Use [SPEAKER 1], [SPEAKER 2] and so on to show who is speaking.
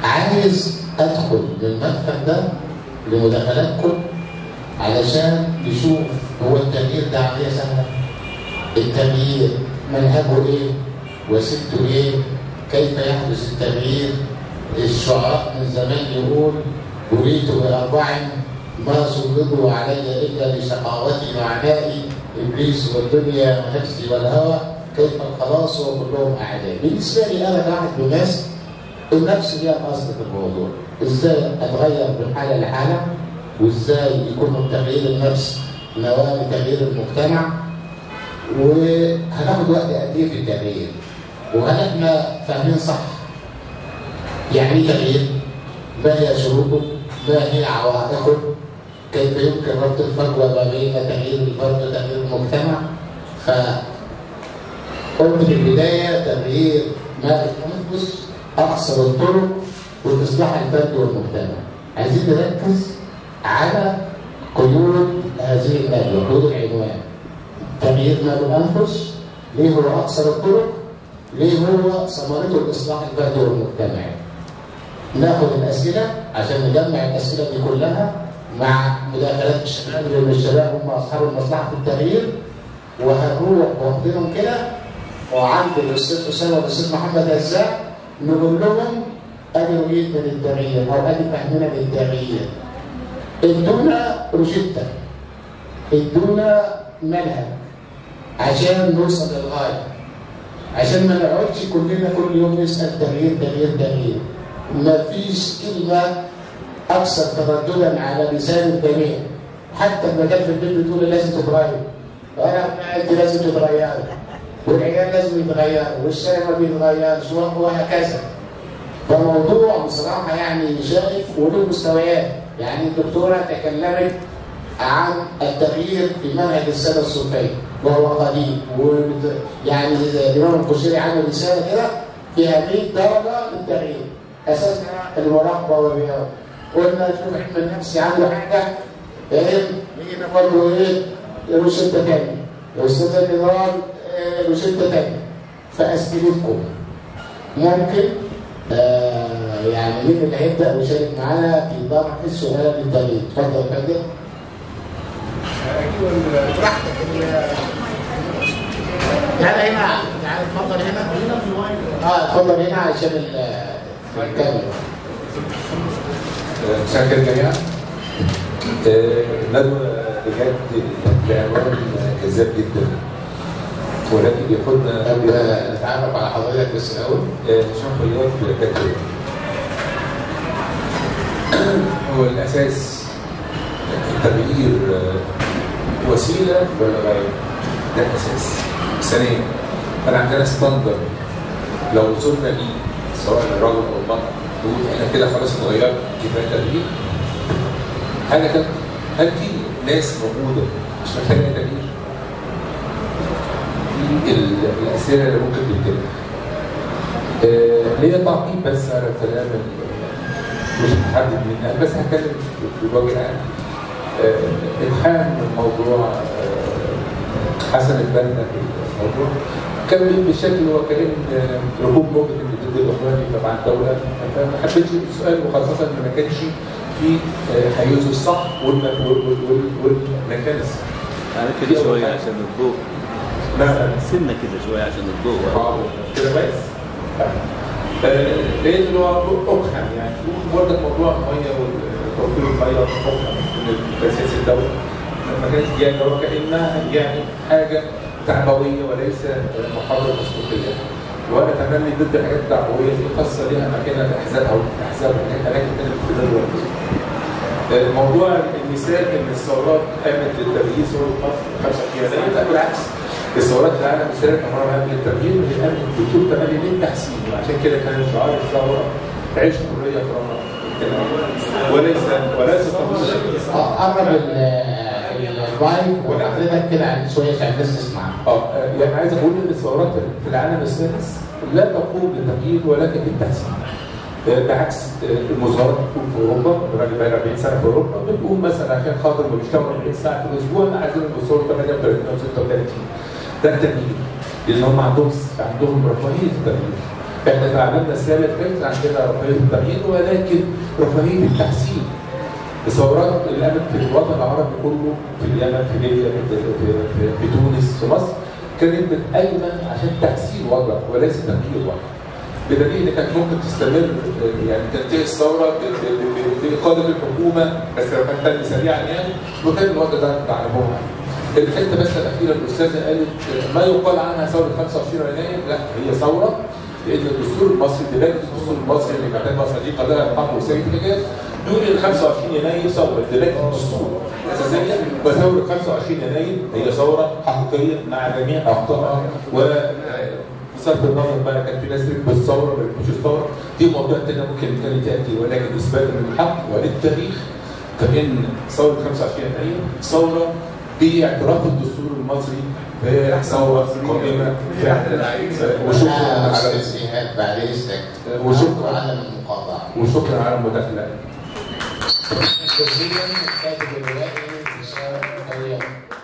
[SPEAKER 1] عايز ادخل للمدخل ده لمداخلاتكم علشان نشوف هو التغيير ده عمليه سهله؟ التغيير منهجه ايه؟ وسيلته ايه؟ كيف يحدث التغيير؟ الشعراء من زمان يقول اريد باربع ما سلطوا علي الا لشقاوتي وعنائي ابليس والدنيا ونفسي والهوى كيف الخلاص وكلهم اعدائي. بالنسبه لي انا كواحد من الناس النفس هي الاصل في الموضوع، ازاي اتغير من حاله لحاله وازاي يكون من تغيير النفس نواه لتغيير المجتمع، وهناخد وقت قد ايه في التغيير، وهل احنا فاهمين صح؟ يعني ايه تغيير؟ ما هي شروطه؟ ما هي عوائقه؟ كيف يمكن ربط الفجوه ما بين تغيير الفرد وتغيير المجتمع؟ قلت في البدايه تغيير ما الانفس اقصر الطرق والاصلاح الفردي والمجتمع. عايزين نركز على قيود هذه الآية، قيود العنوان. تغيير ما بالانفس، ليه هو اقصر الطرق؟ ليه هو ثمرته الاصلاح الفردي والمجتمعي؟ ناخد الاسئله عشان نجمع الاسئله دي كلها مع مداخلات الشباب، لان الشباب هم اصحاب المصلحه في التغيير، وهنروح واخدينهم كده وعند الاستاذ اسامه والاستاذ محمد هزاع نقول لهم ادي اريد من التغيير او ادي فهمنا للتغيير. ادونا روشته، ادونا منهج عشان نوصل للغايه، عشان ما نقعدش كلنا كل يوم نسال تغيير تغيير تغيير. ما فيش كلمه اكثر ترددا على لسان الجميع، حتى لما كان في البيت بتقول لازم تتغير، انت لازم تتغير، والعيال لازم يتغيروا، والشارع ما بيتغيرش، وهكذا. فالموضوع بصراحه يعني شائك وله مستويات. يعني الدكتوره تكلمت عن التغيير في منهج الساده الصوفيه وهو قديم، يعني الامام القشيري عمل رساله كده فيها 100 درجه للتغيير، اساسها المراقبه والرياضه. قلنا شوف علم النفس عنده حاجه لقينا برضه ايه؟ روشته ثانيه، الاستاذ النضال روشته ثانيه. فاسئلتكم ممكن يعني مين اللي هيبدا ويشارك معانا في طرح السؤال للتغيير؟ اتفضل يا فندم. ايوه براحتك. تعالى هنا، تعالى اتفضل هنا. اتفضل هنا عشان الكاميرا.
[SPEAKER 2] مساء الخير جميعا. الندوه بجد العنوان جذاب جدا، ولكن بياخدنا
[SPEAKER 1] نتعرف على حضرتك بس الاول.
[SPEAKER 2] هشام خياط كاتب. هو الاساس التغيير وسيله ولا غايه؟ ده الاساس. ثانيا انا عندنا ستاندرد لو وصلنا ليه سواء الرجل او المراه نقول احنا كده خلاص اتغيرنا كفايه تغيير. حاجه ثالثه، هل في ناس موجوده مش محتاجه تغيير؟ الاسئله اللي ممكن تتجمع. ليا تعقيب بس على الكلام مش محدد منها، بس هتكلم بالوجه العام. الحام الموضوع حسن البنا في الموضوع كان بالشكل هو كان ركوب موجه ضد الاخواني تبع الدوله، فما حبيتش السؤال، وخاصه ان ما كانش في حيزه الصح والمكان الصح.
[SPEAKER 3] انا كده شويه عشان الضوء.
[SPEAKER 2] لا
[SPEAKER 3] سنه كده شويه عشان الضوء.
[SPEAKER 2] كده كويس. لقيت ان هو اقحم يعني برضه موضوع الميه والتوفير الميه اقحم من تاسيس الدوله. ما كانت يعني هو كانها يعني حاجه تعبويه وليس محاضره مسلوقيه. وانا تملي ضد الحاجات التعبويه دي خاصه ليها مكانها احزابها والاحزاب اماكن ثانيه في الدول. موضوع المثال ان الثورات قامت للتغيير ثوره مصر 5 لا بالعكس. الثورات في العالم اشتركت امرها قبل التغيير وهي قامت بطول تملي للتحسين، وعشان كده كان شعار الثوره عيش حريه كرامه وليس
[SPEAKER 1] قرب المايك وحضرتك كده عند شويه عشان الناس تسمع.
[SPEAKER 2] يعني عايز اقول ان الثورات في العالم السادس لا تقوم بالتغيير ولكن بالتحسين. بعكس المظاهرات بتكون في اوروبا، الراجل بقى 40 سنه في اوروبا بتقوم مثلا عشان خاطر ما بيشتغلوا 40 ساعه في الاسبوع عايزين يوصلوا 38 او 36. ده التغيير، لان هم عندهم رفاهيه التغيير. احنا في اعمالنا السنه اللي فاتت عندنا رفاهيه التغيير ولكن رفاهيه التحسين. الثورات اللي قامت في الوطن العربي كله، في اليمن، في ليبيا، في تونس، في مصر، كانت قايمه عشان تحسين وضع وليس تغيير وضع. بدليل ان كانت ممكن تستمر، يعني تنتهي الثوره باقاله الحكومه بس لو كانت تم سريعا يعني، وكان الوضع ده معلوم عليه. الحته بس الاخيره الاستاذه قالت ما يقال عنها ثوره 25 يناير، لا هي ثوره لان الدستور المصري، دلاله الدستور المصري اللي كتبها صديق الله يرحمه سيد حجاج بيقول ان 25 يناير ثوره، دلاله الدستور الاساسيه. وثوره 25 يناير هي ثوره حقيقيه مع جميع اخطائها، بصرف النظر بقى كان في ناس تكتب الثوره ما تكتبش الثوره، دي موضوع تاني ممكن كانت تاتي، ولكن اثبات للحق وللتاريخ فان ثوره 25 يناير ثوره باعتراف الدستور المصري ثوره قائمه فعلا. وشكرا على
[SPEAKER 1] الاستئهاب بعد اذنك،
[SPEAKER 2] وشكرا
[SPEAKER 1] على المقاطعه،
[SPEAKER 2] وشكرا على المداخله.
[SPEAKER 1] جزيلا كاتب الروائي هشام طيب.